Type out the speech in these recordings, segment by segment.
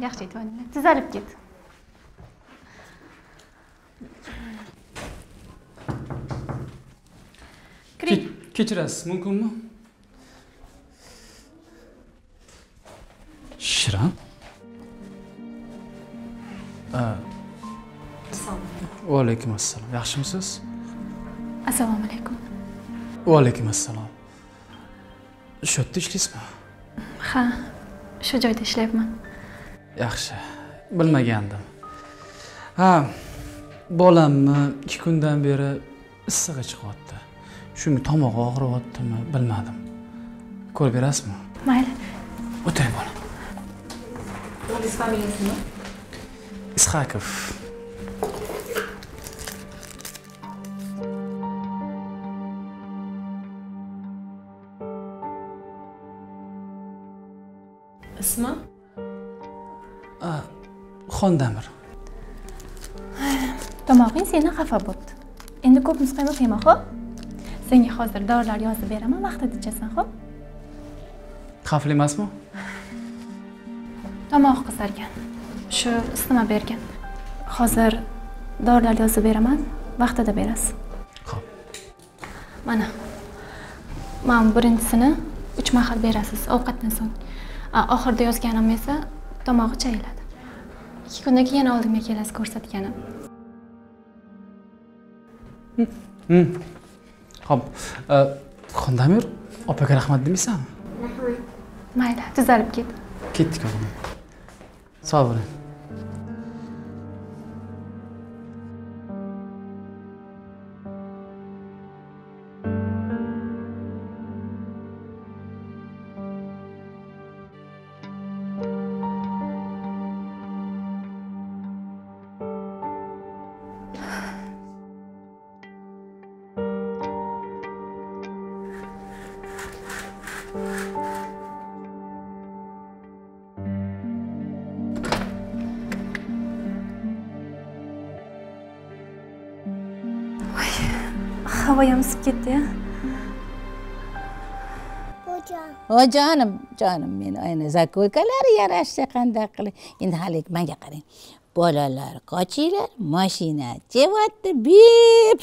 yaxshi aytibdinglar. Tuzalib ket. Kiring. Kechirasiz, mumkinmi? Shirin. Va alaykum assalom. Yaxshimisiz? Assalomu alaykum. Va alaykum assalom. Shu yerda ishlaysizmi? Ha, shu joyda ishlayapman. Yaxshi. Bilmagandim. Ha, bolamni 2 kundan beri issig'i chiqyapti. Shunga tomog'i og'riyaptimi, bilmadim. Ko'rib berasizmi? Mayli. O'tiring bolam. O'zingiz familiyasimi? Ishaqov. Ismi? Xondamir. Tomog'ing seni xafa bo'ldi. Endi ko'p muzqaymoq yema, xo'p? Senga hozir dorilar yozib beraman, vaqtida ichasan, xo'p? Xavfli emasmi? Tomoq qizargan. Shu isitma bergan. Hozir dorilar yozib beraman, vaqtida berasiz. Xo'p. Mana. Men birinchisini 3 mahal berasiz ovqatdan so'ng. Oxirida yozganim esa tomog'i chayiladi. 2 kundan keyin oldimga kelasiz ko'rsatganim. Xo'p. Xondamir, opaga rahmat demaysanmi? Rahmat. Mayli, tuzalib ket. Ketdik o'g'lim. Sog' bo'ling. Havoyam isib ketdi-ya. O jonim meni ayni zakoykalari yarashsa qanday qilib. Endi hali menga qarang. Bolalar qochinglar, mashina chevyapti, bip.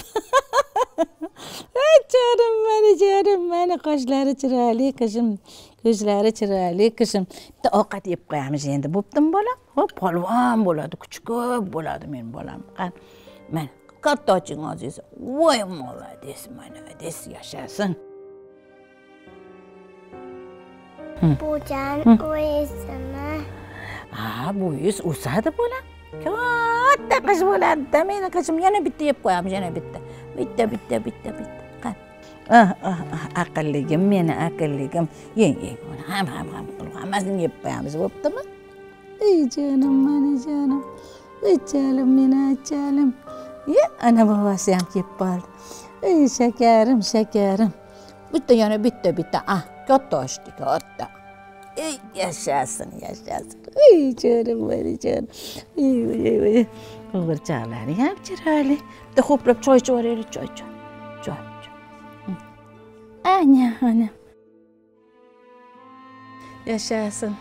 Jonim meni qoshlari chiroyli qizim, ko'zlari chiroyli qizim. Bitta ovqat yeb qo'yamiz endi, bo'ptimi bolam? Xo'p, polvon bo'ladi, kuchi ko'p bo'ladi men bolam. Qani, mana katta oching oziz. Voy molades, mana des yashasin. Bujan o'ysimi? Ha, bo'yingiz o'sadi bolam. Katta qiz bo'ladi-da, meni qizim yana bitta yeb qo'yamiz, yana bitta. Bitta. Qani. Aqlligim, meni aqlligim. Yeng, ham qilib hammasini yeb qo'yamiz, bo'ptimi? Ey jonim, meni jonim. Achalim, meni achalim. Ya, ana bobasi ham kelib qoldi. Ey shakarim. Bitta yana bitta. Katta ochdi, katta. Ey, yashasin. Ey jonim, meni jonim. Ey. Qo'g'irchoqlari ham chiroyli. Bitta ho'plab choy ichib choy. Ana. Yashasin.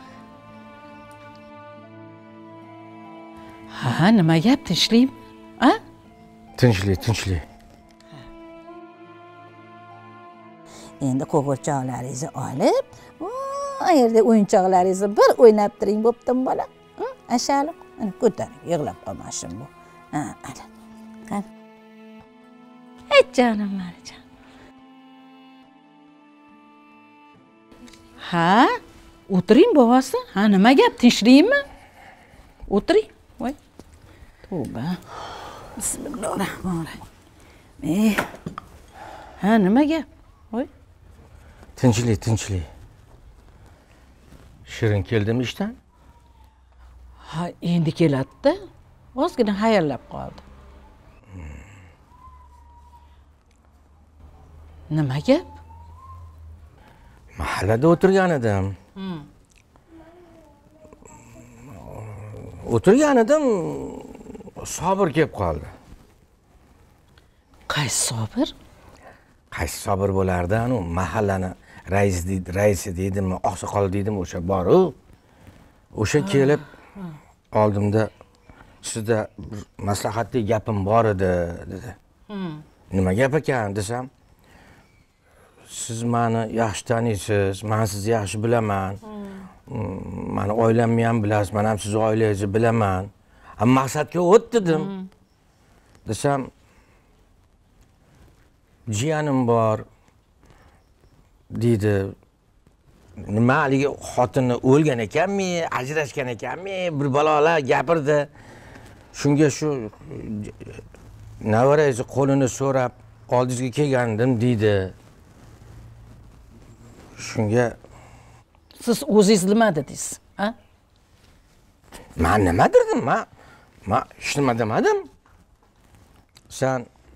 Ha, nima gap, tinchlikmi? Ha? Tinchlik. Endi qo'g'irchoqlaringizni olib, u yerda o'yinchoqlaringizni bir o'ynab turing, bo'ptimi bola? Ashalim, ana ko'tarib, yig'lab qolmasin bu. Ana. Qani. Ey jonim, meni jonim. Ha? O'tiring bobasi. Ha, nima gap, tinchlikmi? O'tiring. Voy. Tavba. Bismillahirrohmanirrohim. Ha, nima gap? Voy. Tinchlik. Shirin keldimi ishdan? Ha, endi keladi-da. Ozgina hayallab qoldi. Nima gap? Mahallada o'tirgan edim. Sobir kelib qoldi. Qaysi Sobir? Qaysi Sobir bo'lardi? Anu mahallani raisi deydimi, oqsoqol deydimi, o'sha bor-u. O'sha kelib oldimda sizda bir maslahatli gapim bor edi dedi. Nima gap ekan desam, siz meni yaxshi taniysiz, men sizni yaxshi bilaman. Meni oilamni ham bilasiz, men ham sizni oilangizni bilaman. Maqsadga o't dedim. Desam, jiyanim bor deydi. Nima haligi xotini o'lgan ekanmi, ajrashgan ekanmi, bir balolar gapirdi. Shunga shu navarangizni qo'lini so'rab oldingizga kelgandim deydi. Shunga siz o'zingiz nima dedingiz, ha? Men nima dedim? Men hech nima demadim. Sen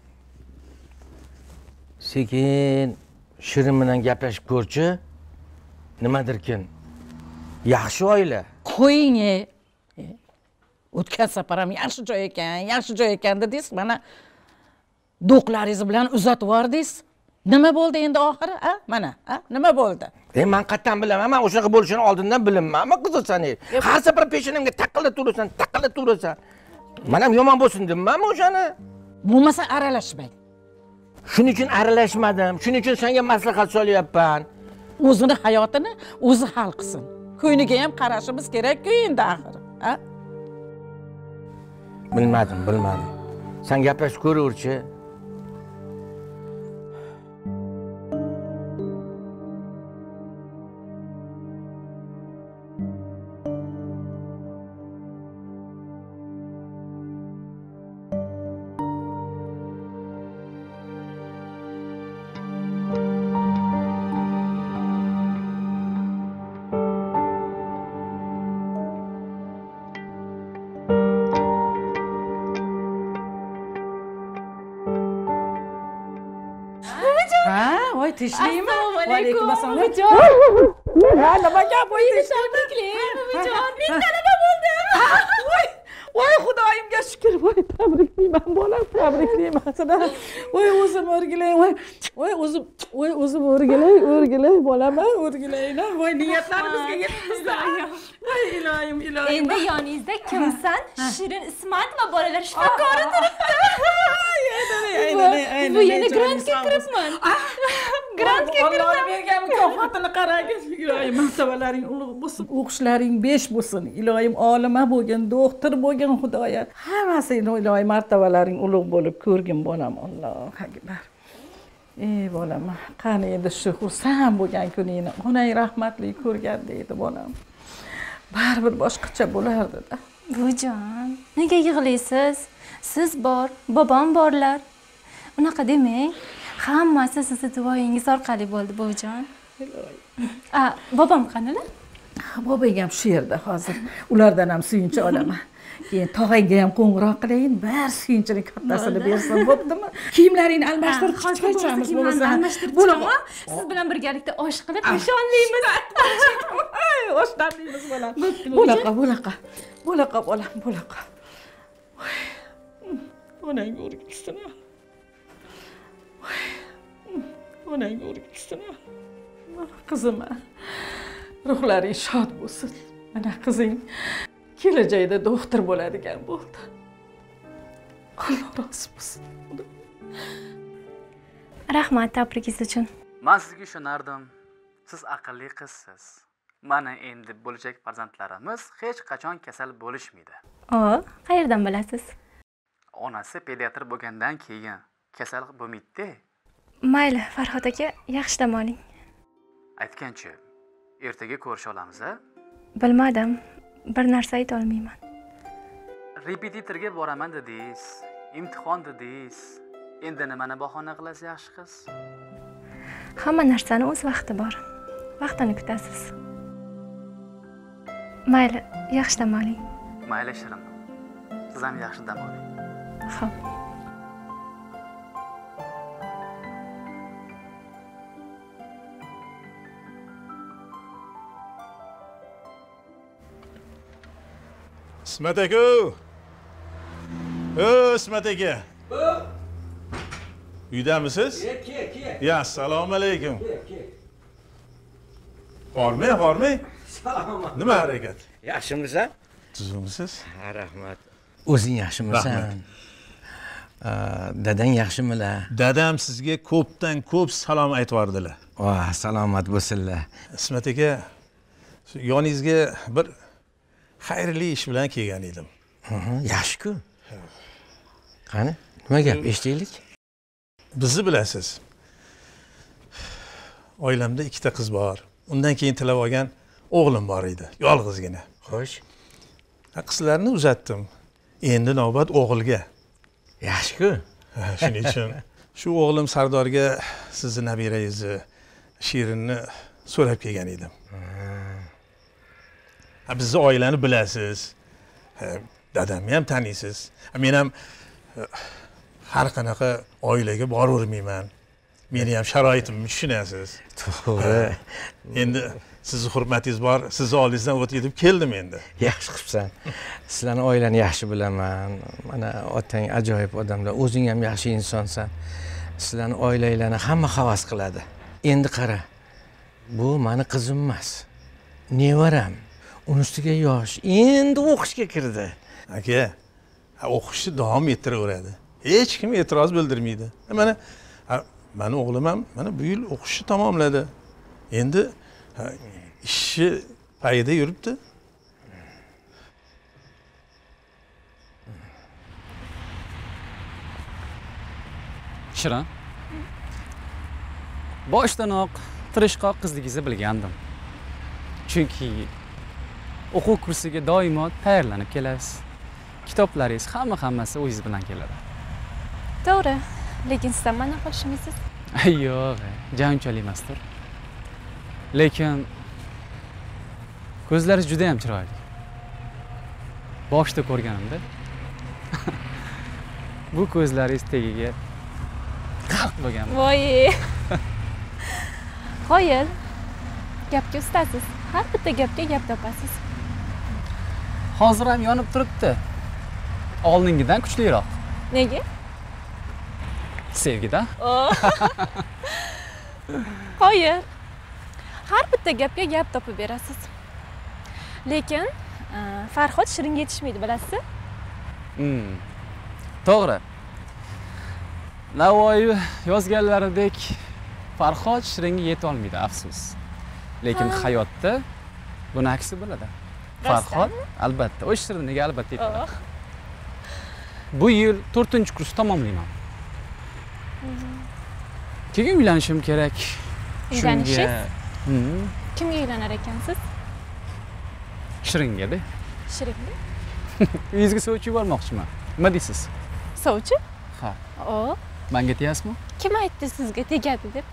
sekin Shirin bilan gaplashib ko'rchi. Nimadirkin? Yaxshi oila. Qo'ying. O'tgan safar ham yaxshi joy ekan dedingiz. Mana do'qlaringiz bilan uzatib yubordingiz. Nima bo'ldi endi oxiri, ha? Mana, ha? Nima bo'ldi? Men qayerdan bilaman? Men o'shaqa bo'lishini oldindan bilamanmi, qizasan? Har safar peshinamga taqillab turasan. Men ham yomon bo'lsin demmanmi o'shani? Bo'lmasa aralashmang. Shuning uchun aralashmadim. Shuning uchun senga maslahat so'rayapman. O'zini hayotini o'zi hal qilsin. Ko'yniga ham qarashimiz kerak-ku endi axir, ha? Bilmadim. Sen gaplashib ko'raverchi. Voy, tinchlikmi? Assalomu alaykum. Ha, nima gap voy, Tabriklayman, buvijon. Men talaba bo'ldim. Voy, Xudoyimga shukr. Voy, tabriklayman bolam, tabriklayman seni. Voy, o'zim o'rgilay, voy, o'zim o'rgilay bolam, o'rgilaylar. Voy, niyatlarimizga yetibmizda. Voy, ilohim. Endi yoningizda kimsan? Shirin Ismat va bolalar shifokori turibdi. Bu yana grantga kiribman. Grantga Alloh kiribman. bergan mukofotini qaragin. Ilohim, martabalaring ulug' bo'lsin, o'qishlaring 5 bo'lsin. Ilohim, olima bo'lgin, doktor bo'lgin, Xudoya. Hammasini ilohim martabalaring ulug' bo'lib ko'rgin bolam. Allohu akbar. Ey bolam, qani endi shu xursand bo'lgan kuningni onang rahmatli ko'rgan deydi bolam. Baribir boshqacha bo'lardi-da. Buvijon, nega yig'laysiz? Siz bor, bobom borlar. Unaqa demang. Hammasi sizni duoyingiz orqali bo'ldi, buvijon. Bobom qanilar? Bobong ham shu yerda hozir. Ulardan ham suyunchi olaman. Keyin tog'angga ham qo'ng'iroq qilayin, bar suyunchini kattasini bersin, bo'ptimi? Kiyimlaringni almashtirib chiqamiz bo'lmasa. Almashtirib siz bilan birgalikda osh qilib nishonlaymiz. Oshlarimiz bolam. Bo'laqa bolam, bo'laqa. Onang o'rgitsin. Onang o'rgitsin. Qizim, ruhlaring shod bo'lsin. Mana qizing kelajakda doktor bo'ladigan bo'ldi. Alloh rozi bo'lsin. Rahmat tabrikingiz uchun. Men sizga ishonardim. Siz aqlli qizsiz. Mana endi bo'lajak farzandlarimiz hech qachon kasal bo'lishmaydi. Qayerdan bilasiz? Onasi pediatr bo'lgandan keyin kasal bo'lmaydi. Mayli, Farhod aka, yaxshi dam oling. Aytganchi, ertaga ko'risha olamiz-a? Bilmadim. Bir narsa ayta olmayman. Repetitorga boraman dedingiz, imtihon dedingiz. Endi nimani bahona qilasiz, yaxshi qiz? Hamma narsani o'z vaqti bor. Vaqtini kutasiz. Mayli, yaxshi dam oling. Mayli Shirin. Siz ham yaxshi dam oling. Xo'p. Ismat aka. Ismat aka. Uydamisiz? Kel. Ya, assalomu alaykum. Hormay. Salom. Nima harakat? Yaxshimisan? Tuzumisiz? Ha, rahmat. O'zing yaxshimisan? Dadang yaxshimilar? Dadam sizga ko'pdan ko'p salom aytvordilar. Salomat bo'lsinlar. Ismat aka, yoningizga bir xayrli ish bilan kelgan edim. Yaxshi-ku. Qani, nima gap, eshitaylik? Bizni bilasiz. Oilamda ikkita qiz bor. Undan keyin tilab olgan o'g'lim bor edi, yolg'izgina. Xo'sh. Qizlarni uzatdim. Endi navbat o'g'ilga. Yaxshi-ku. Shuning uchun shu o'g'lim Sardorga sizni nabirangizni Shirinni so'rab kelgan edim. Bizni oilani bilasiz. Dadamni ham taniysiz. Men ham har qanaqa oilaga boravermayman. Meni ham sharoitimni tushunasiz. To'g'ri. Endi sizni hurmatingiz bor, sizni oldingizdan o'tib ketib keldim endi. Yaxshi qilibsan. Sizlarni oilani yaxshi bilaman. Mana otang ajoyib odamlar, o'zing ham yaxshi insonsan. Sizlarni oilanglarni hamma havas qiladi. Endi qara. Bu meni qizim emas. Nevaram. Uni ustiga yosh. Endi o'qishga kirdi. Aka, o'qishni davom ettiraveradi. Hech kim e'tiroz bildirmaydi. Mani o'g'lim ham mana bu yil o'qishni tamomladi. Endi ishi payida yuribdi. Shirin. Boshdanoq tirishqoq qizligingizni bilgandim. Chunki o'quv kursiga doimo tayyorlanib kelasiz. Kitoblaringiz hammasi o'zingiz bilan keladi. To'g'ri, lekin siz ham mana qilishmaysiz. Yo'q, unchalik emasdir. Lekin ko'zlaringiz juda ham chiroyli. Boshda ko'rganimda bu ko'zlaringiz tagiga qalb bo'lgan. Voy. Qoyil. Gapga ustasiz. Har bitta gapga gap topasiz. Hozir ham yonib turibdi. Oldingidan kuchliroq. Nega? Sevgidan. Qoyil. Har bitta gapga gap topib berasiz. Lekin Farhod Shiringa yetishmaydi, bilasiz? To'g'ri. Navoiy yozganlaridek Farhod Shiringa yeta olmaydi, afsus. Lekin hayotda buni aksi bo'ladi. Farhod albatta o'z Shiringa albatta yetadi. Bu yil 4-kurs tamomlayman. Keyin uylanishim kerak. Uylanishingiz? Kimga uylanar ekansiz? Shiringa-da. Shiringa? Uyingizga sovchi yubormoqchiman. Nima deysiz? Sovchi? Ha. Menga tegayapsizmi? Kim aytdi sizga tegadi deb?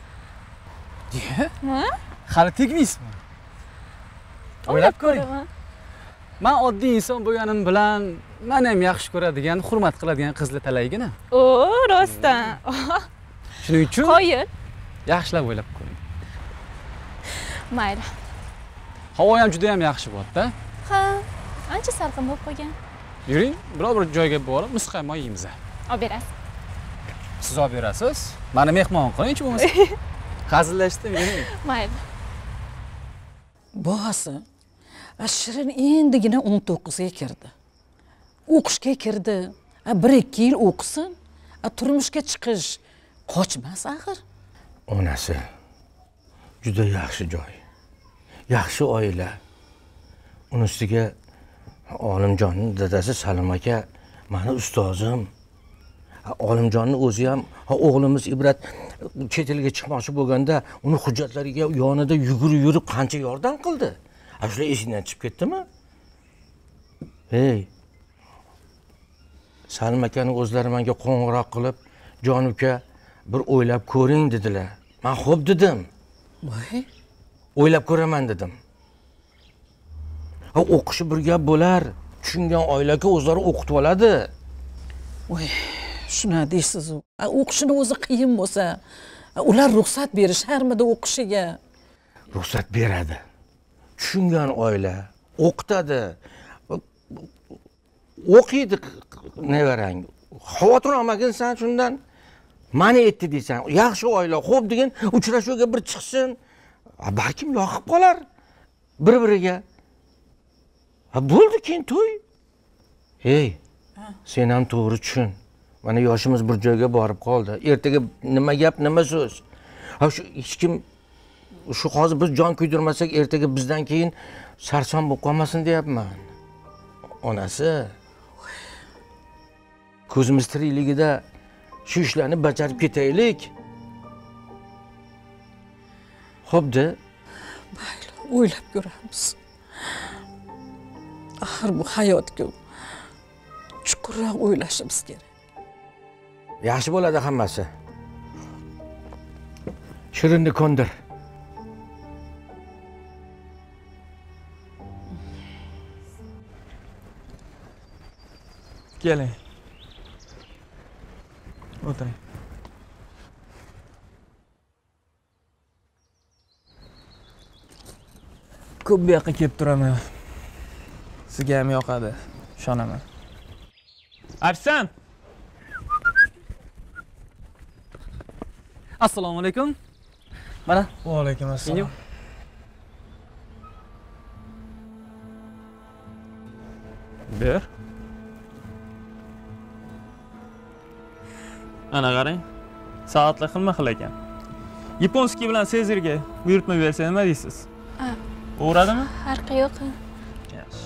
Hali tegmaysizmi? O'ylab ko'ring. Men oddiy inson bo'lganim bilan meni ham yaxshi ko'radigan, hurmat qiladigan qizlar talaygina. Rostdan. Shuning uchun Qoyil. Yaxshilab o'ylab ko'ring. Mayli. Havo ham juda ham yaxshi bo'ldi-da. Ha, ancha salqin bo'lib qolgan. Yuring, biror bir joyga borib, muzqaymoq yeymiz. Olib berasiz. Siz olib berasiz? Meni mehmon qiling-chi bo'lmasa. Hazillashdim, yuring. Mayli. Bosi, Shirin endigina 19 ga kirdi. O'qishga kirdi. 1-2 yil o'qisin, turmushga chiqish qochmas axir. Onasi juda yaxshi joy. Yaxshi oila. Uni ustiga Olimjonning dadasi Salim aka meni ustozim. Olimjonni o'zi ham o'g'limiz Ibrat chet elga chiqmoqchi bo'lganda uni hujjatlariga yonida yurib qancha yordam qildi. Shular esingdan chiqib ketdimi? Hey. Salim akaning o'zlari menga qo'ng'iroq qilib, "Jon uka, bir o'ylab ko'ring" dedilar. Men xo'p dedim. Voy, o'ylab ko'raman dedim. O'qishi bir gap bo'lar. Tushungan oilaga o'zlari o'qitib oladi. voy, shuna deysiz. O'qishini o'zi qiyin bo'lsa, ular ruxsat berisharmidi o'qishiga? Ruxsat beradi. Tushungan oila o'qitadi. O'qiydi nevarang. Xavotir olmagin sen shundan. Mani aytdi deysan. Yaxshi oila, xo'p degan uchrashuvga bir chiqsin. Balkim yoqib qolar bir-biriga. Ha bo'ldi keyin to'y. Hey, sen ham to'g'ri tushun. Mana yoshimiz bir joyga borib qoldi. Ertaga nima gap, nima so'z? Ha shu hech kim shu hozir biz jon kuydirmasak, ertaga bizdan keyin sarson bo'lib qolmasin deyapman. Onasi ko'zimiz tirikligida shu ishlarni bajarib ketaylik. Xo'p-da. Mayli, o'ylab ko'ramiz. Axir bu hayotga chuqurroq o'ylashimiz kerak. Yaxshi bo'ladi hammasi. Shirinni ko'ndir. Keling. O'tiring. Ko'p bu yoqqa kelib turaman. Sizga ham yoqadi, ishonaman. Afsan! Assalomu alaykum. Mana. Va alaykum assalom. Ber. Ana qarang. Soatlar xilma-xil ekan. Yaponskiy bilan Sezerga buyurtma bersa nima deysiz? O'radimi? Farqi yo'q. Yaxshi.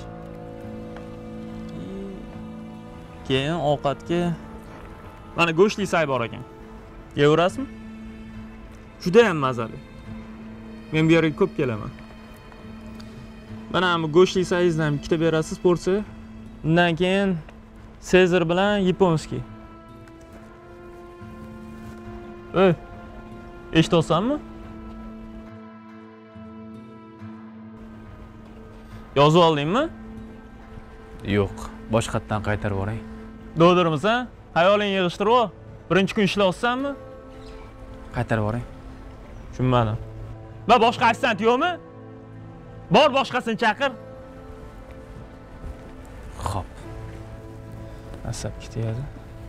Keyin ovqatga mana go'shtli say bor ekan. Yevrasizmi? Juda ham mazali. Men bu yerga ko'p kelaman. Mana bu go'shtli sayingizdan ikkita berasiz porsiya. Undan keyin Sezer bilan Yaponskiy. Eshityapsanmi? Yozib oldingmi? Yo'q, boshqatdan qaytarib yuboray. Do'dirmisan? Xayoling yig'ishtirib ol. Birinchi kun ishlayapsanmi? Qaytarib yuboray. Tushunmadim. Va boshqa assistent yo'qmi? Bor boshqasini chaqir. Xo'p. Asab ketadi.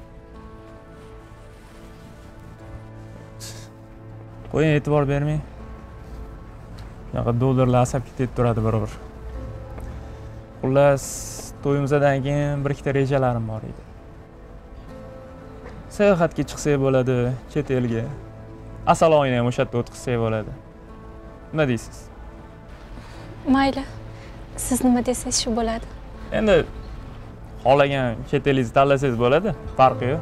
Qo'ying, e'tibor bermang. Yo'q, dollarlar asabga ketib turadi bir-bir. Xullas, to'yimizdan keyin bir ikkita rejalarim bor edi. Sayohatga chiqsak bo'ladi, chet elga. Asal oyini ham o'sha yerda o'tkazsak bo'ladi. Nima deysiz? Mayli. Siz nima desangiz shu bo'ladi. Endi xohlagan chet elingizni tanlasangiz bo'ladi, farqi yo'q.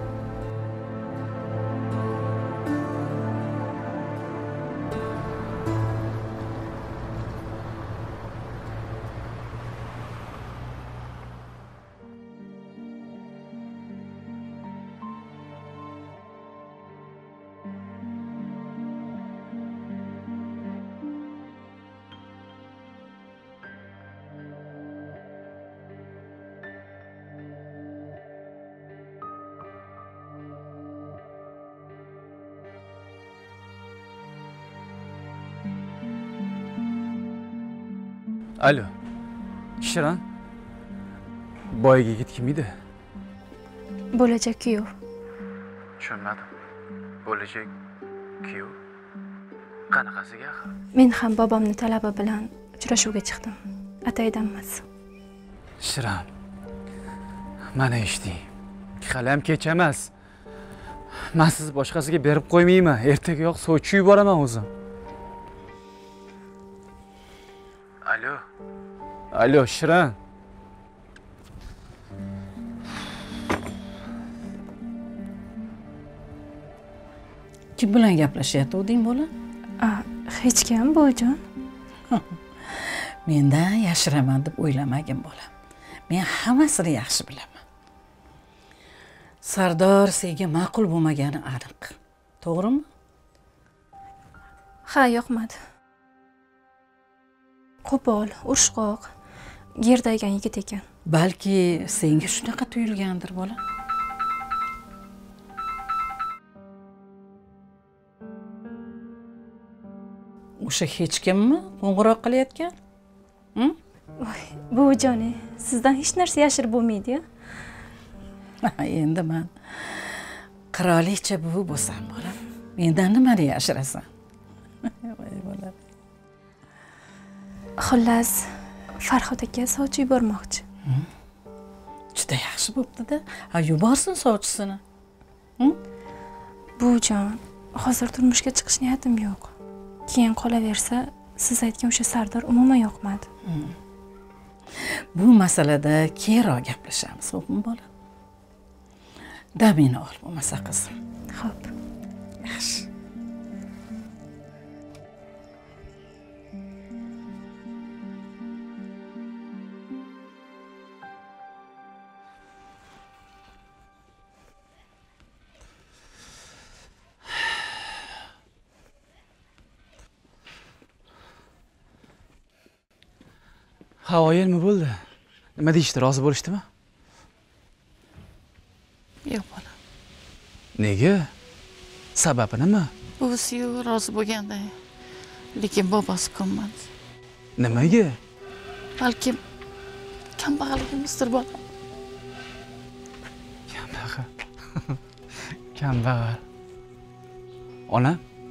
Alo. Shirin. Boyaga yigit kim edi? Bo'lajak kuyov. Tushunmadim. Bo'lajak kuyov. Qanaqasiga axir? Men ham bobomni talabi bilan uchrashuvga chiqdim. Ataydan emas. Shirin. Mana eshiting. Hali ham kech emas. Men sizni boshqasiga berib qo'ymayman. Ertagayoq sovchi yuboraman o'zim. Alo. Alo, Shirin. Kim bilan gaplashyotganding bola? Hech kim, buvijon. Mendan yashiraman deb o'ylamagin bolam. Men hammasini yaxshi bilaman. Sardor senga ma'qul bo'lmagani aniq. To'g'rimi? Ha, yoqmadi. Qo'pol, urushqoq, gerdaygan yigit ekan. Balki senga shunaqa tuyulgandir bola. O'sha hech kimmi qo'ng'iroq qilayotgan? Voy, buvijon, sizdan hech narsa yashirib bo'lmaydi-ya. Endi men qirolicha buvi bo'lsam bolam. Mendan nimani yashirasan? Voy bolam. Xullas, Farhod aka sovchi yubormoqchi. Juda yaxshi bo'pti-da. Ha, yuborsin sovchisini. Buvijon, hozir turmushga chiqish niyatim yo'q. Keyin qolaversa, siz aytgan o'sha Sardor umuman yoqmadi. Bu masalada keyinroq gaplashamiz, xo'pmi bolam? Damini ol, bo'lmasa qizim. Xo'p. Yaxshi. Ha, nima bo'ldi? Nima deyishdi? Rozi bo'lishdimi? Yo'q bolam. Nega? Sababi nima? Buvisi rozi bo'lganda, lekin bobosi ko'nmadi. Nimaga? Balkim kambag'alligimizdir bolam. Kambag'al. Kambag'al. Ona,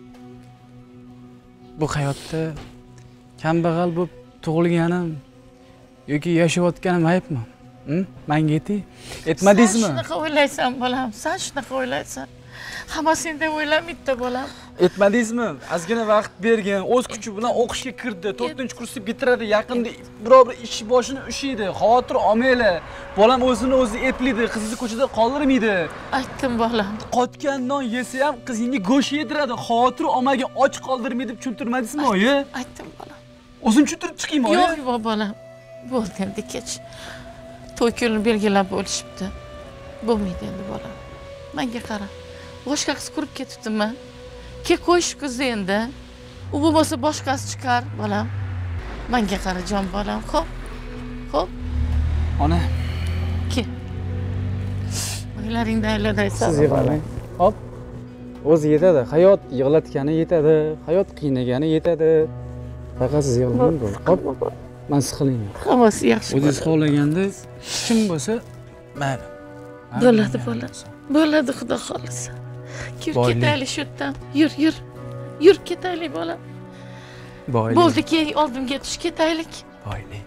bu hayotda kambag'al bo'lib tug'ilganim yoki yashayotganim aybmi? Menga aytmadingizmi? Sen shunaqa o'ylaysan bolam, sen shunaqa o'ylaysan. Hammasini deb o'ylamaydi bolam. Aytmadingizmi? Ozgina vaqt bergan, o'z kuchi bilan o'qishga kirdi, 4-kursni bitiradi, yaqinda biror bir ish boshini ushlaydi. Xavotir olmanglar. Bolam o'zini o'zi eplaydi, qizingizni ko'chada qoldirmaydi. Aytdim bolam. Qotgan non yesa ham qizingga go'sht yediradi. Xavotir olmagan och qoldirmaydi deb tushuntirmadingizmi, oyi? Aytdim bolam. O'zim tushuntirib chiqaymi, oyi? Yo'q, bolam. Bo'ldi endi kech. To'y kunini belgilab bo'lishibdi. Bo'lmaydi endi bolam. Menga qara. Boshqa qiz ko'rib ketibdimi? Ke qo'yish qizni endi. U bo'lmasa boshqasi chiqar, bolam. Menga qara jon bolam, xo'p? Xo'p? Ona. Ke. O'ylaringdan ayladaysan. Siz yig'lamang. Hop. O'zi yetadi. Hayot yig'latgani yetadi. Hayot qiynagani yetadi. Faqat siz yig'lamang bo'ldi. Hop. Men siqilmayman. Hammasi yaxshi. O'zingiz xohlaganda kim bo'lsa, mayli. Bo'ladi, bo'ladi. Bo'ladi, xudo xolisa. Yur ketaylik shu yerdan. Yur. Yur ketaylik bolam. Bo'ldi, keyin oldimga tush ketaylik. Boyli.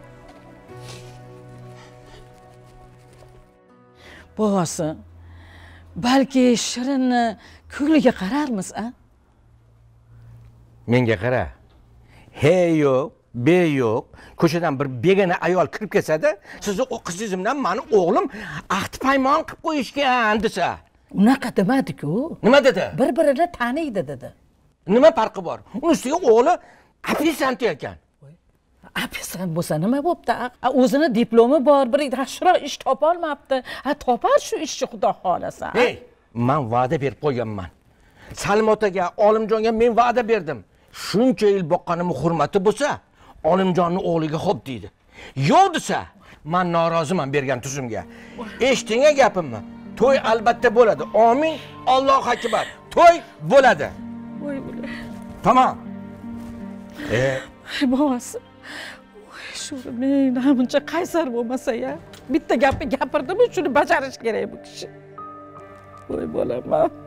Bobosi, balki Shirinni ko'ngliga qararmiz, a? Menga qara. Hey yo'q, be yo'q. Ko'chadan bir begona ayol kirib kelsa-da, sizni qizingiz bilan meni o'g'lim ahd paymon qilib qo'yishgan desa. Unaqa demadi-ku. Nima dedi? Bir-birini taniydi dedi. Nima farqi bor? Unisiga o'g'li ofisant ekan. Ofisant bo'lsa nima bo'pti? O'zini diplomi bor, bir yaxshiroq ish topa olmabdi. Topar shu ishni xudo xolasa. Hey, men va'da berib qo'yganman. Salim otaga, Olimjonga men va'da berdim. Shuncha yil boqqanim hurmati bo'lsa, Olimjonning o'g'liga xo'p deydi. Yo'q desa, men noroziman bergan tuzumga. Eshitdinga gapimni? To'y albatta bo'ladi. Amin. Allohu akbar. To'y bo'ladi. Voy bolam. Tamam. Bobosi. Sho'rim, buncha qaysar bo'lmasa-ya. Bitta gapni gapirdimi, shuni bajarish kerak bu kishi. Voy bolam.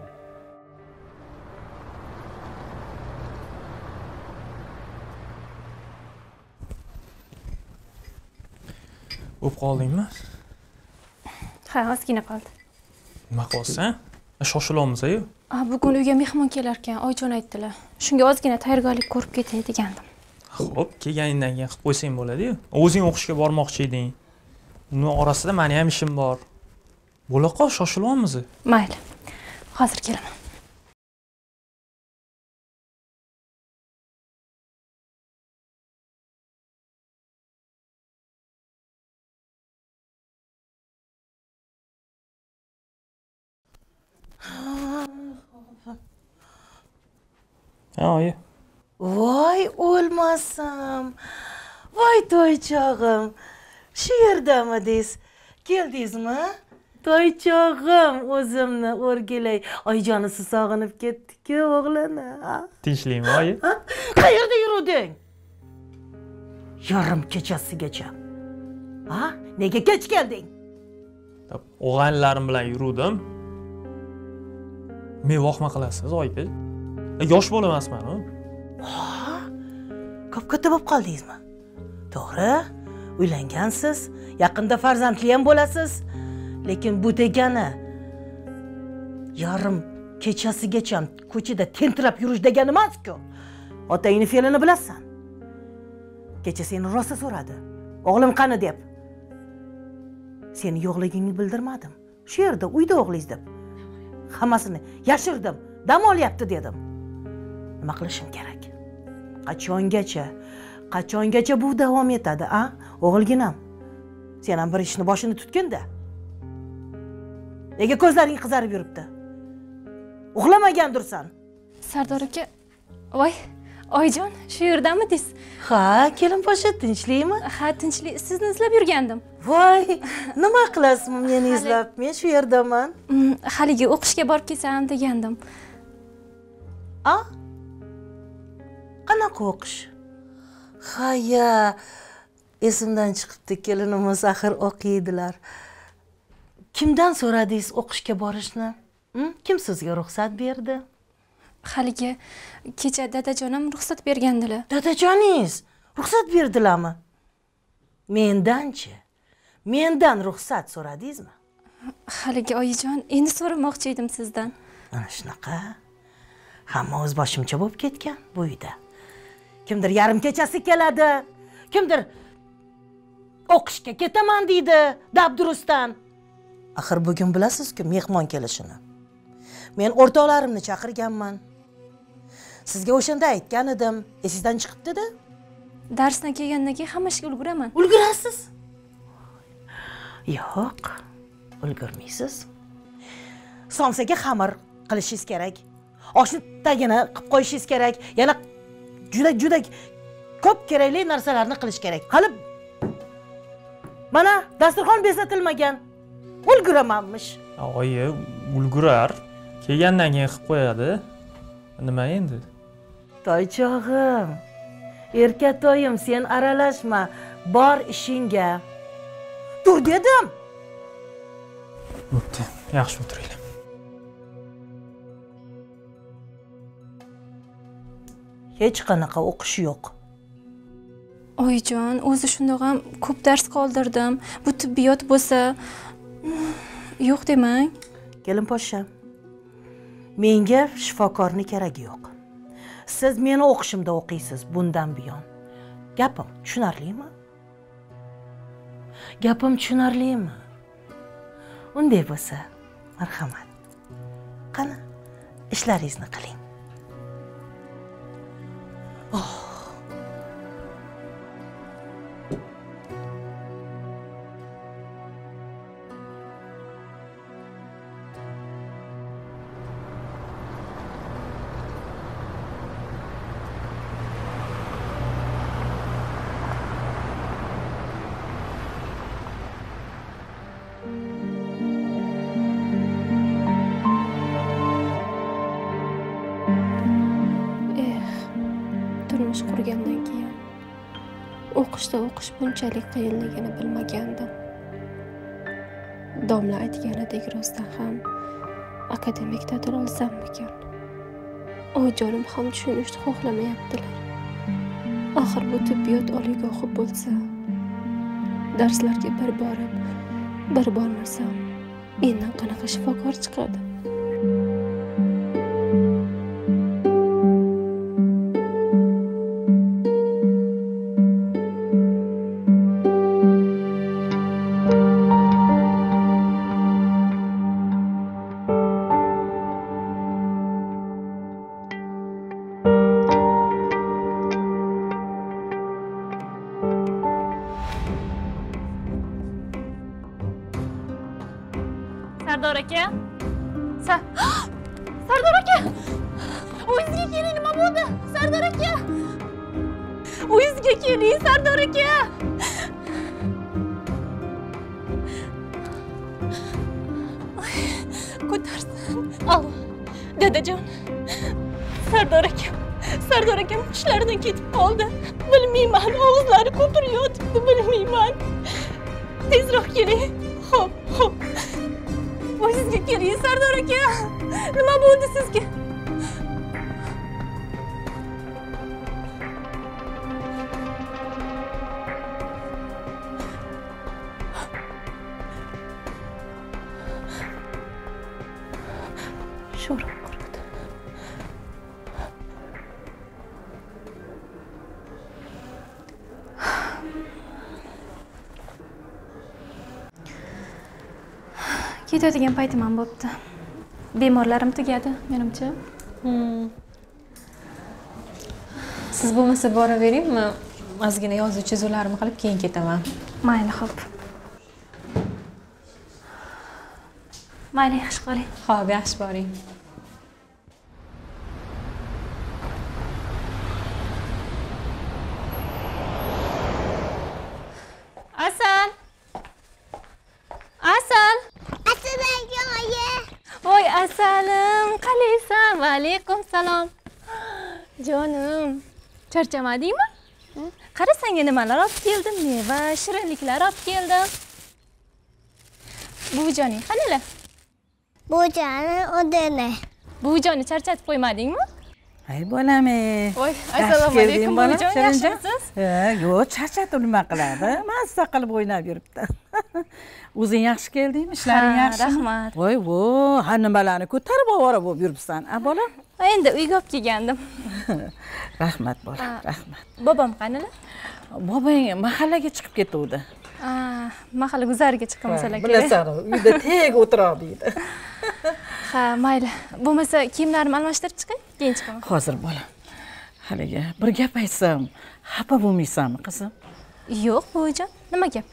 O'p qoldingmi? Ha, ozgina qoldi. Nima qilsan? Shoshilamizku. Bugun uyga mehmon kelar ekan, oyjon aytdilar. Shunga ozgina tayyorgarlik ko'rib ketay degandim. Xo'p, kelganingdan keyin qilib qo'ysang bo'ladi-yu. O'zing o'qishga bormoqchi eding. Uni orasida meni ham ishim bor. Bo'la qol, shoshilyapmiz. Mayli. Hozir kelaman. Oyi. Voy, o'lmasam. Voy to'ychog'im. Shu yerdamidingiz? Keldingizmi? To'ychog'im, o'zimni o'rgilay. Oyjonisi sog'inib ketdi-ku o'g'lini. Tinchlikmi, oyi? Qayerda yuruvding? Yarim kechasigacha. Ha? Nega kech kelding? O'g'aylarim bilan yuruvdim. Men vohma qilasiz, oyi. Yosh bola emasman-ku. Ko'p katta bo'lib qoldingizmi? To'g'ri? uylangansiz, yaqinda farzandli ham bo'lasiz. Lekin bu degani yarim kechasigacha ko'chada tentirab yurish degani emas-ku. Otangning fe'lini bilasan. Kecha seni rosa so'radi. O'g'lim qani deb. Seni yo'qligingni bildirmadim. Shu yerda uyda o'g'lingiz deb. Hammasini yashirdim. Dam olyapti dedim. Nima qilishim kerak? Qachongacha bu davom etadi, a? O'g'ilginam. Sen ham bir ishni boshini tutgin-da. Nega ko'zlaring qizarib yuribdi? Uxlamagandursan. Sardor aka, voy, oyijon, shu yerdamidingiz? Ha, kelin poshsha, tinchlikmi? Ha, tinchlik. Sizni izlab yurgandim. Voy, nima qilasizmi meni izlab? Men shu yerdaman. Haligi o'qishga borib kelsam degandim. A? Qanaqa o'qish? Ha-ya, esimdan chiqibdi, kelinimiz axir o'qiydilar. Kimdan so'radingiz o'qishga borishni? Kim sizga ruxsat berdi? Haligi kecha dadajonim ruxsat bergandilar. Dadajoningiz ruxsat berdilarmi? Mendan-chi? Mendan ruxsat so'radingizmi? Haligi oyijon, endi so'ramoqchi edim sizdan. Mana shunaqa. Hamma o'z boshimcha bo'lib ketgan bu uyda. Kimdir yarim kechasi keladi, kimdir o'qishga ketaman deydi, dabdurustdan. Axir bugun bilasiz-ku mehmon kelishini. Men o'rtoqlarimni chaqirganman. Sizga o'shanda aytgan edim, esingizdan chiqibdi-da. Darsdan kelgandan keyin hamma ishga ulguraman. Ulgurasiz? Yo'q, ulgurmaysiz. Somsaga xamir qilishingiz kerak. Oshni tagini qilib qo'yishingiz kerak. Yana juda ko'p kerakli narsalarni qilish kerak. Hali mana dasturxon bezatilmagan. Ulguramanmish. Oyi, ulgurar. Kelgandan keyin qilib qo'yadi. Nima endi? Toychog'im, erkatoyim, sen aralashma. Bor ishingga. Tur dedim. Bo'pti, yaxshi o'tiringlar. Hech qanaqa o'qish yo'q. Oyijon, o'zi shundoq ham ko'p dars qoldirdim. Bu tibbiyot bo'lsa, yo'q demang. Kelin poshsha. Menga shifokorning keragi yo'q. Siz meni o'qishimda o'qiysiz bundan buyon. Gapim tushunarlimi? Gapim tushunarlimi? Unday bo'lsa, marhamat. Qani, ishlaringizni qiling. Oh. Turmush qurgandan keyin o'qish bunchalik qiyinligini bilmagandim. Domla aytganidek rostdan ham akademik ta'til olsammikan? Oyijonim ham tushunishni xohlamayaptilar. Axir bu tibbiyot oliygohi bo'lsa, darslarga bir borib, bir bormasam, mendan qanaqa shifokor chiqadi? Sardor aka? Sardor aka! O'zingizga keling, nima bo'ldi? Sardor aka! O'zingizga keling, Sardor aka! Ko'tarsin. Allo, dadajon. Sardor akam tishlaridan ketib qoldi. Bilmayman, og'izlari ko'pirib yotibdi, bilmayman. Tezroq keling. Xo'p. O'zingizga keling, Sardor aka. Nima bo'ldi sizga? sho'rib quribdi. Ketadigan paytim ham bo'pti. Bemorlarim tugadi, menimcha. Siz bo'lmasa boraveringmi? Ozgina yozuv chizuvlarimni qilib keyin ketaman. Mayli, xo'p. Mayli, yaxshi qoling. Xo'p, yaxshi boring. Asal. Asal. Assalomu oyi. Voy asalim, qalaysan? Va alaykum salom. Jonim, charchamadingmi? Qara senga nimalar olib keldim, meva, shirinliklar olib keldim. Buvijoning qanalar? Bujani odini. Buvijonni charchatib qo'ymadingmi? Ay bolam. Voy, assalomu alaykum buvijon, yaxshimisiz? Yo'q, charchatib nima qiladi? Mazza qilib o'ynab yuribdi. O'zing yaxshi keldingmi? Ishlaring yaxshimi? Rahmat. Voy, ha nimalarni ko'tarib ovora bo'lib yuribsan, a bolam? Endi uyga olib kelgandim. Rahmat bolam, rahmat. Bobom qanalar? Bobong mahallaga chiqib ketuvdi. Mahalla guzariga chiqqanmisalar kerak. Bilasan, uyda teg o'tiradi. Ha, mayli. Bo'lmasa kiyimlarimni almashtirib chiqay, keyin chiqaman. Hozir bolam. Haliga bir gap aytsam, xafa bo'lmaysanmi, qizim? Yo'q, buvijon. Nima gap?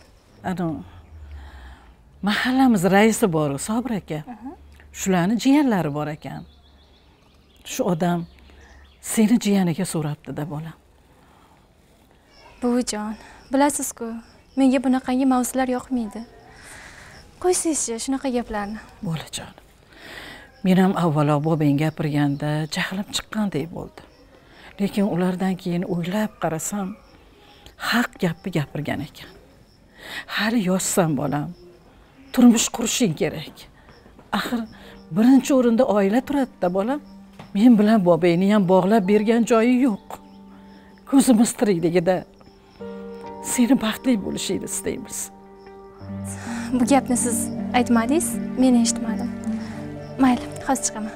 Mahallamiz raisi bor, Sobir aka. Shularning jiyanlari bor ekan. Shu odam seni jiyaniga so'rabdi-da, bolam. Buvijon, bilasiz-ku, menga bunaqangi mavzular yoqmaydi. Qo'ysiz-chi shunaqa gaplarni. Bolajonim. Men ham avvalo bobong gapirganda jahlim chiqqandek bo'ldi. Lekin ulardan keyin o'ylab qarasam, haq gapni gapirgan ekan. Hali yoshsan bolam. Turmush qurishing kerak. Axir birinchi o'rinda oila turadi-da, bolam. Men bilan bobongni ham bog'lab bergan joyi yo'q. Ko'zimiz tirikligida seni baxtli bo'lishingni istaymiz. Bu gapni siz aytmadingiz, men eshitmadim. Mayli, hozir chiqaman.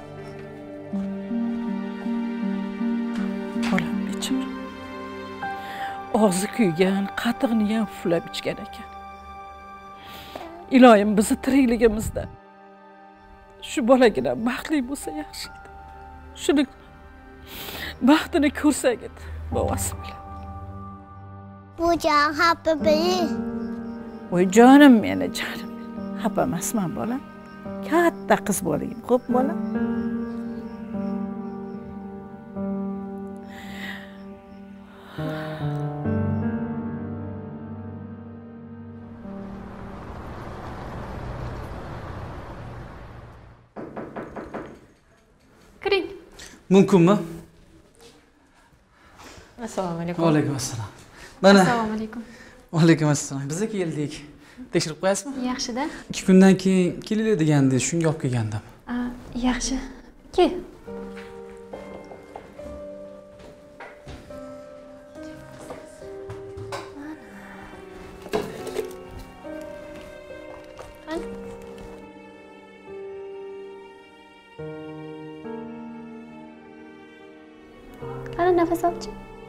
Bolam bechora. Og'zi kuygan qatiqni ham uflab ichgan ekan. Iloyim bizni tirikligimizda shu bolagina baxtli bo'lsa yaxshi edi. Shuni baxtini ko'rsak edi, bobosi bilan. Bujan xafa bo'ling. Voy jonim meni, jonim. Xafa emasman bolam. Katta qiz bo'ling, xo'p bolam? Kiring. Mumkinmi? Assalomu alaykum. Va alaykum assalom. Mana. Assalomu alaykum. Va alaykum assalom. Biz keldik. Tekshirib qo'yasizmi? Yaxshi-da. 2 kundan keyin kelinglar degandingiz, shunga olib kelgandim. Yaxshi. Kel. Qani nafas olchi.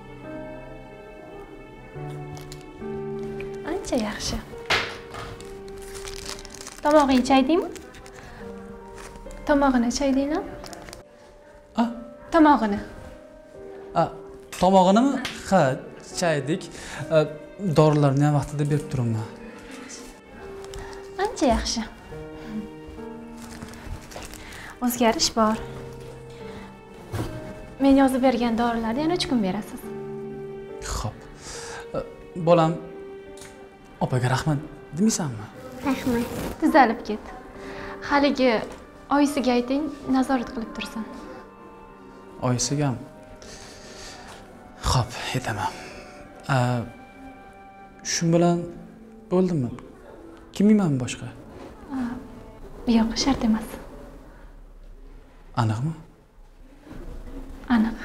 Ancha yaxshi. Tomog'ingni chaydingmi? Tomog'ini chaydingmi? Tomog'ini. Tomog'inimi? Ha, chaydik. Dorilarni ham vaqtida berib turibman. Ancha yaxshi. O'zgarish bor. Men yozib bergan dorilarni yana 3 kun berasiz. Xo'p. Bolam opaga rahmat demaysanmi? Rahmat. Tuzalib ket. Haligi oyisiga ayting, nazorat qilib tursin. Oyisigam. Xo'p, aytaman. Shu bilan bo'ldimi? Kimiymanmi boshqa? Yo'q, shart emas. Aniqmi? Aniq.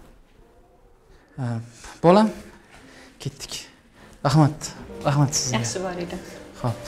Bolam, ketdik. Rahmat. Rahmat sizga. Yaxshi boringlar. Xo'p.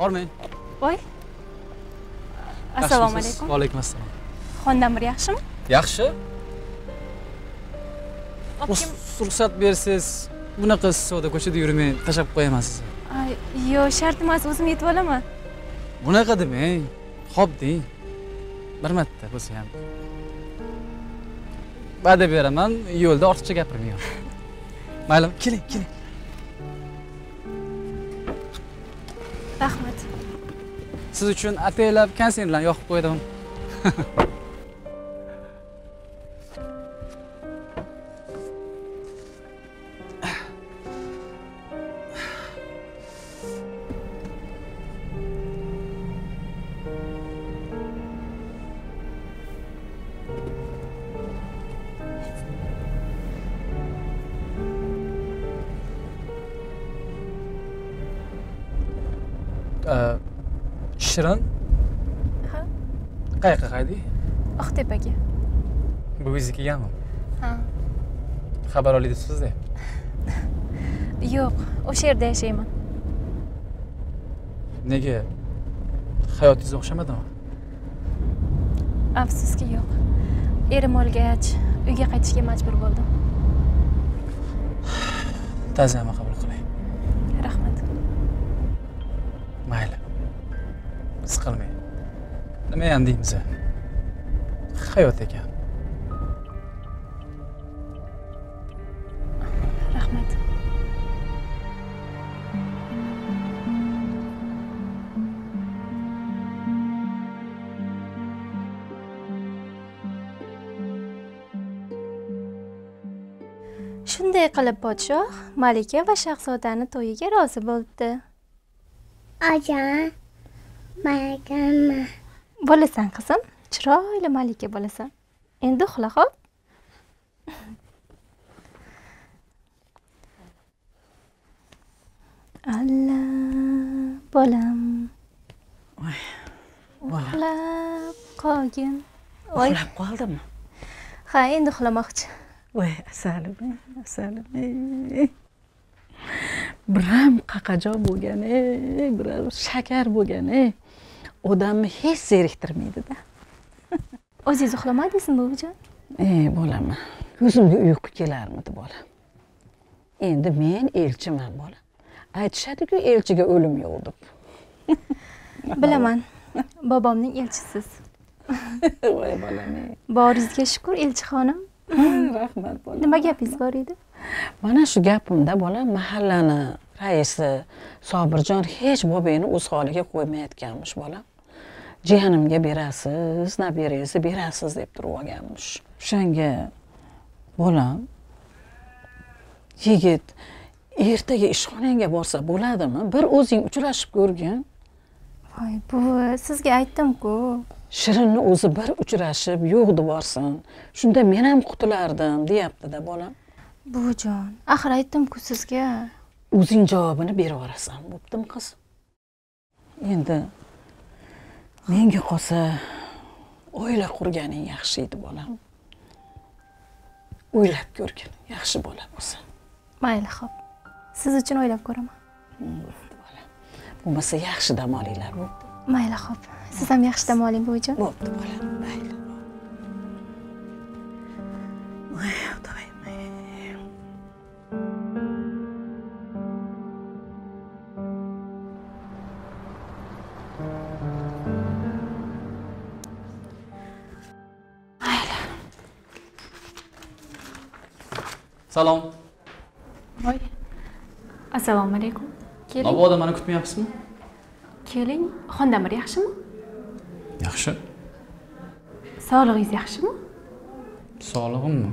Bormang. Voy. Assalomu alaykum. Va alaykum assalom. Xondan bir yaxshimi? Yaxshi. Ruxsat bersangiz, bunaqa issiqda ko'chada yurmay tashlab qo'yaman sizni. Yo'q, shart emas, o'zim yetib olaman. Bunaqa demang. Xo'p deng. Bir marta bo'lsa ham. Va'da beraman, yo'lda ortiqcha gapirmayman. Mayli, keling, keling. Rahmat. Siz uchun ataylab konsertlarni yoqib qo'ydim. Shirin? Ha. Qayoqqa qaydi? Oqtepaga. Buvingiz kelganmi? Ha. Xabar oldingiz-da? Yo'q, o'sha yerda yashayman. Nega? Hayotingiz o'xshamadimi? Afsuski yo'q. Erim o'lgach, uyga qaytishga majbur bo'ldim. Ta'ziyamni qabul qiling. Rahmat. Mayli. Siqilmang. Nima ham deymiz? Hayot ekan. Rahmat. Shunday qilib podshoh malika va shahzodani to'yiga rozi bo'ldi. Ajan, malikami? Bo'lasan qizim, chiroyli malika bo'lasan. Endi uxla xo'p? Alla, bolam. Uxlab qolgin. Uxlab qoldimmi? Ha, endi uxlamoqchi. Voy, asalim, asalim. Biram qaqajo bo'lgan, biram shakar bo'lgan, odamni hech zeriktirmaydi-da. O'zingiz uxlamadingizmi, buvijon? Bo'laman. Ko'zimga uyqu kelarmidi, bolam. Endi men elchiman, bolam. Aytishadi-ku, elchiga o'lim yo'q deb. Bilaman. Bobomning elchisiz. Voy, bolam. Boringizga shukr, elchixonim. Rahmat, bolam. Nima gapingiz bor edi? Mana shu gapimda, bolam, mahallani raisi Sobirjon hech bobeni o'z holiga qo'ymayotganmish, bolam. Jiyanimga berasiz, nabirangizni berasiz deb turib olganmish. O'shanga bolam, yigit ertaga ishxonangga borsa bo'ladimi? Bir o'zing uchrashib ko'rgin. Voy, buvi, sizga aytdim-ku. Shirinni o'zi bir uchrashib, yo'q deb borsin. Shunda men ham qutulardim, deyapti-da, bolam. Buvijon, axir aytdim-ku sizga. O'zing javobini beraverasan, bo'ptimi, qiz? Endi menga qolsa oila qurganing yaxshi edi, bolam. O'ylab ko'rgin, yaxshi bola bo'lsa. Mayli, xo'p. Siz uchun o'ylab ko'raman. Bo'lmasa yaxshi dam olinglar, bo'pti. Mayli, xo'p. Siz ham yaxshi dam oling, buvijon. Bo'pti, bolam. Mayli. Voy, Xudoyim. Salom. Voy. Assalomu alaykum. Keling. Mabodo meni kutmayapsizmi? Keling. Xondamir yaxshimi? Yaxshi. Sog'lig'ingiz yaxshimi? Sog'lig'immi?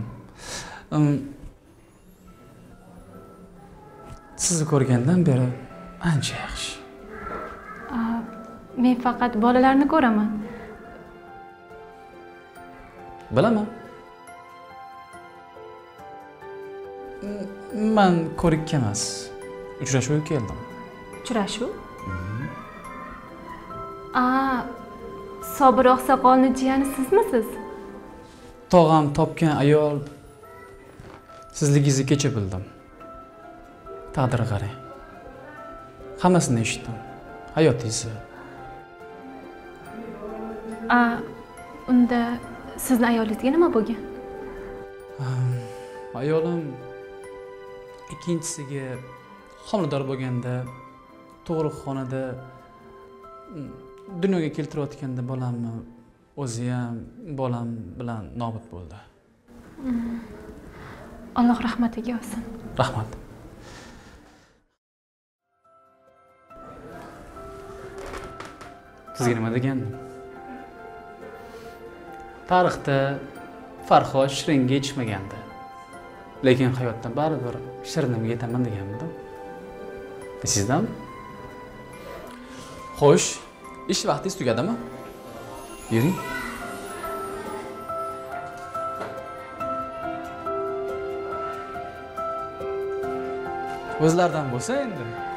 Sizni ko'rgandan beri ancha yaxshi. Men faqat bolalarni ko'raman. Bilaman. Men ko'rikka emas, uchrashuvga keldim. Uchrashuv? Sobir oqsoqolning jiyani sizmisiz? Tog'am topgan ayol sizligingizni kecha bildim. Taqdir qarang. Hammasini eshitdim. hayotingizni. Unda sizni ayolingizga nima bo'lgan? Ayolim ikkinchisiga homilador bo'lganda tug'ruqxonada dunyoga keltirayotganda bolamni o'zi ham bolam bilan nobud bo'ldi. Alloh rahmatiga olsin. Rahmat. Sizga nima degandim? Tarixda Farhod Shiringa yetishmagandi. Lekin hayotda baribir Shirinimga yetaman deganmidim. Esingizdanmi? Xo'sh, ish vaqtingiz tugadimi? Yuring. O'zlaridan bo'lsa endi